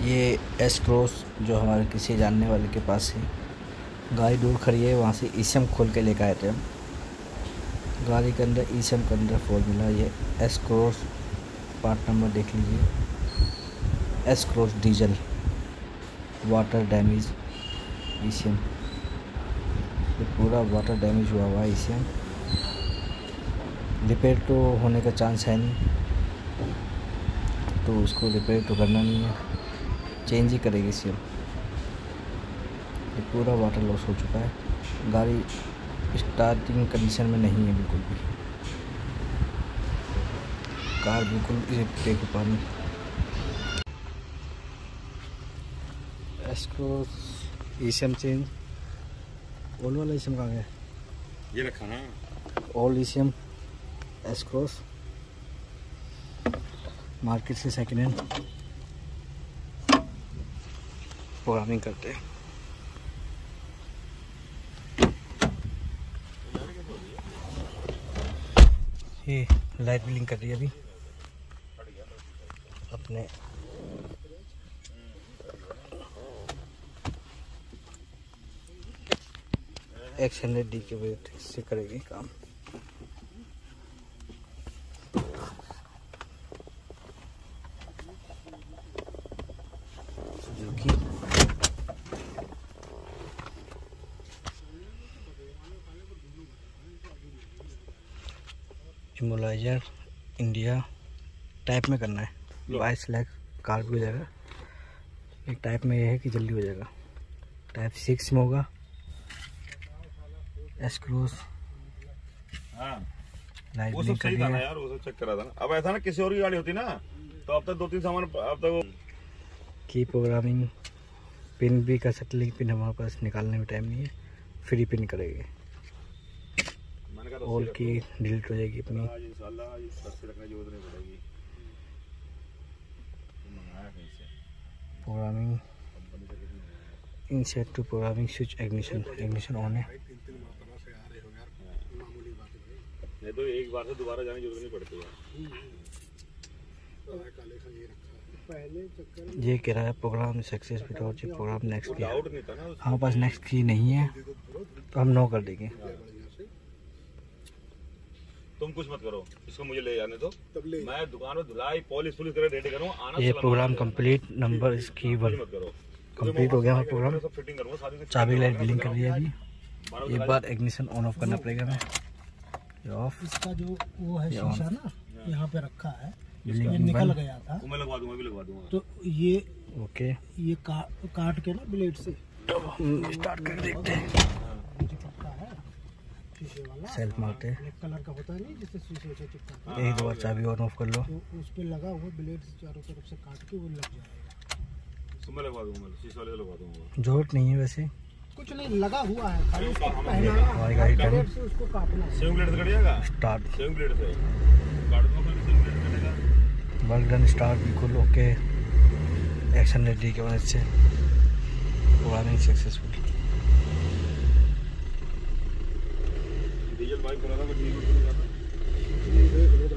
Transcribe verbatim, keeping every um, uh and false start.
ये S cross जो हमारे किसी जानने वाले के पास है, गाड़ी दूर खड़ी है, वहाँ से ई सी एम खोल के लेकर आए थे हम। गाड़ी के अंदर ई सी एम के अंदर फॉल्ट मिला। ये एस क्रॉस पार्ट नंबर देख लीजिए, S cross diesel water damage E C M. ये पूरा वाटर डैमेज हुआ हुआ है ई सी एम। रिपेयर तो होने का चांस है नहीं, तो उसको रिपेयर तो करना नहीं है, चेंज ही करेगी ई सी एम। ये पूरा वाटर लॉस हो चुका है। गाड़ी स्टार्टिंग कंडीशन में नहीं है बिल्कुल भी, कार बिल्कुल ब्रेक पे पानी। इसको ई सी एम चेंज, ओल वाला ई सी एम कहाँ गया? ये रखा ना, old E C M S cross market से सेकेंड हैंड प्रोग्रामिंग करते हैं। ये लाइट ब्लिंक कर रही है अभी अपने एक्स हंड्रेड डी के वेट से करेगी काम। सुजुकी इमोलाइजर इंडिया टाइप में करना है, बाईस लाख कार भी हो जाएगा। एक टाइप में ये है कि जल्दी हो जाएगा। टाइप सिक्स में होगा एस क्रॉस। हाँ, लाइट वो सब सही था ना यार, वो सब चेक करा था ना। अब ऐसा ना किसी और की गाड़ी होती ना तो अब तक दो तीन सामान अब तक की प्रोग्रामिंग पिन भी कर सकते, लेकिन पिन हमारे पास निकालने में टाइम नहीं है। फ्री पिन करेगी, ऑल की डिलीट हो जाएगी अपनी। इंशाल्लाह रखने की जरूरत नहीं पड़ेगी। Programming insert to programming switch ignition, ignition on है। नहीं तो एक बार से दोबारा जाने की जरूरत नहीं पड़ती है। ये कह रहा है प्रोग्राम सक्सेस विदाउट ये प्रोग्राम नेक्स्ट की। डाउट नहीं था ना, हमारे पास नेक्स्ट की नहीं है तो हम नो कर देंगे। तुम कुछ मत करो, इसको मुझे ले जाने दो, मैं दुकान में धुलाई पॉलिश पुलिस कर रेडी करूँ। आना ये प्रोग्राम कंप्लीट नंबर इसकी वन मत करो, कंप्लीट हो गया हमारा प्रोग्राम। सब फिटिंग करूँगा सारी। चाबी लाइट ब्लिंक कर रही है अभी। एक बार इग्निशन ऑन ऑफ करना पड़ेगा हमें। ये ऑफ, इसका जो वो है शीशा ना यहाँ पे रखा है, ये ब्लिंकिंग निकल बंद। गया था, मैं लगवा दूंगा, भी लगवा दूंगा। तो ये ओके, ये का, काट के ना ब्लेड से हम स्टार्ट कर देखते हैं। जो चिपका है शीशे वाला, सेल्फ मारते हैं। ब्लैक कलर का होता है नहीं, जिससे शीशे से चिपका है, एक दो बार चाबी ऑन ऑफ कर लो। तो उस पे लगा हुआ ब्लेड से चारों तरफ से काट के वो लग जाएगा। तो मैं लगवा दूंगा, शीशे वाले लगवा दूंगा। जरूरत नहीं है वैसे, कुछ नहीं लगा हुआ है, खाली उसको हमारी पहनाना गाड़ी है, डन। ब्लेड से उसको काटना है। सेम ब्लेड से कट जाएगा, स्टार्ट सेम ब्लेड से काट दूंगा, फिर सेम ब्लेड से कटेगा। वर्क डन, स्टार्ट बिल्कुल ओके। एक्शन रेडी की वजह से प्रोग्रामिंग सक्सेसफुल। डीजल बाइक बना था, मैं डीजल